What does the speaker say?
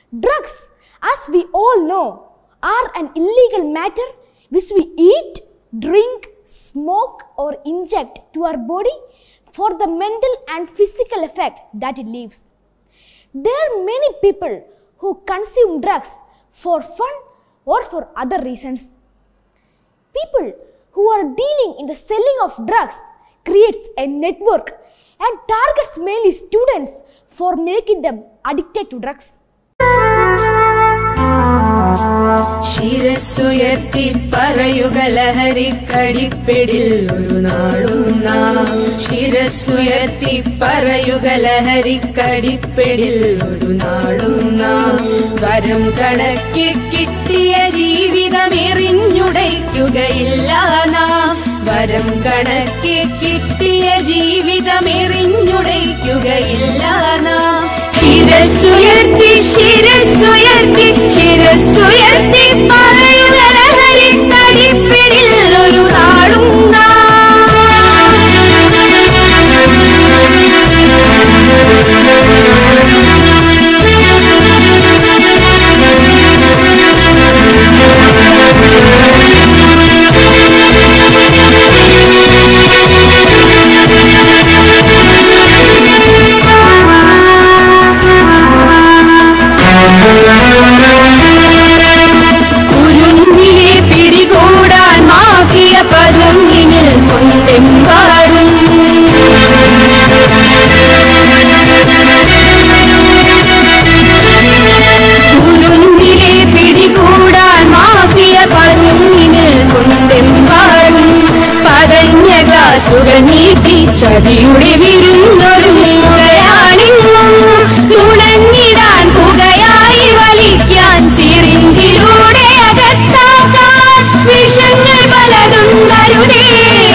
Drugs, as we all know, are an illegal matter which we eat, drink, smoke or inject to our body for the mental and physical effect that it leaves. There are many people who consume drugs for fun or for other reasons. People who are dealing in the selling of drugs creates a network and targets mainly students for making them addicted to drugs. ശിരസ്സുയർത്തി പറയുക ലഹരിക്കടിപ്പിടിൽ ഒരു നാളും നാം. ശിരസ്സുയർത്തി പറയുക ലഹരിക്കടിപ്പിടിൽ ഒരു നാളും നാം. വരം കണക്കി കിട്ടിയ ജീവിതം എറിഞ്ഞുടയ്ക്കുകയില്ല നാം. വരം കണക്കി കിട്ടിയ ജീവിതം എറിഞ്ഞുടയ്ക്കുകയില്ല നാം. ശിരസ്സുയർത്തി ശിരസ്സുയർത്തി ശിരസ്സുയർത്തി പറയുക ലഹരിക്കടിപ്പിടിൽ ഒരു നാളും ചതിയുടെ വിരുന്നൊരുങ്ങുകയാണെന്നും നുണഞ്ഞിടാൻ പുകയായി വലിക്കാൻ സിറിഞ്ചിലൂടെ അകത്താക്കാൻ വിഷങ്ങൾ പലതുണ്ടരുതേ.